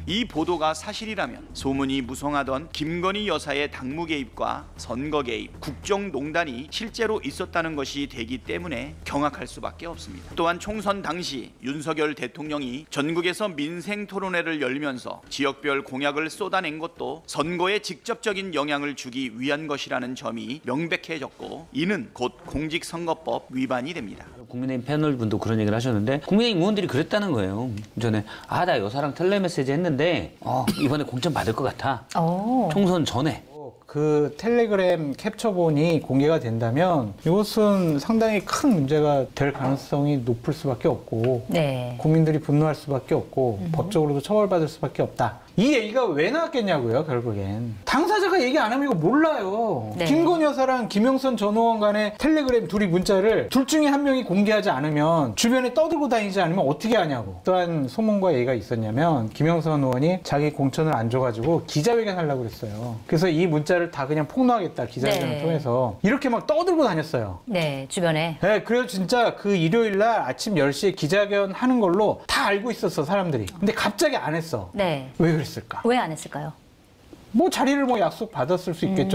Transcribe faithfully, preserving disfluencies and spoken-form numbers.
이 보도가 사실이라면 소문이 무성하던 김건희 여사의 당무 개입과 선거 개입, 국정농단이 실제로 있었다는 것이 되기 때문에 경악할 수밖에 없습니다. 또한 총선 당시 윤석열 대통령이 전국에서 민생 토론회를 열면서 지역별 공약을 쏟아낸 것도 선거에 직접적인 영향을 주기 위한 것이라는 점이 명백해졌고, 이는 곧 공직선거법 위반이 됩니다. 국민의힘 패널분도 그런 얘기를 하셨는데 국민의힘 의원들이 그랬다는 거예요. 전에 아, 나 여사랑 텔레메시지 했는데 어, 이번에 공천 받을 것 같아. 오. 총선 전에. 그 텔레그램 캡처본이 공개가 된다면 이것은 상당히 큰 문제가 될 가능성이 높을 수밖에 없고, 네. 국민들이 분노할 수밖에 없고, 음. 법적으로도 처벌받을 수밖에 없다. 이 얘기가 왜 나왔겠냐고요, 결국엔. 당사자가 얘기 안 하면 이거 몰라요. 네. 김건희 여사랑 김영선 전 의원 간의 텔레그램 둘이 문자를 둘 중에 한 명이 공개하지 않으면, 주변에 떠들고 다니지 않으면 어떻게 하냐고. 또한 소문과 얘기가 있었냐면 김영선 의원이 자기 공천을 안 줘가지고 기자회견 하려고 그랬어요. 그래서 이 문자를 다 그냥 폭로하겠다, 기자회견을 네. 통해서. 이렇게 막 떠들고 다녔어요. 네, 주변에. 네, 그래서 진짜 그 일요일 날 아침 열 시에 기자회견 하는 걸로 다 알고 있었어, 사람들이. 근데 갑자기 안 했어. 네. 왜 그랬을까? 왜 안 했을까요? 뭐 자리를 뭐 약속 받았을 수 있겠죠. 음.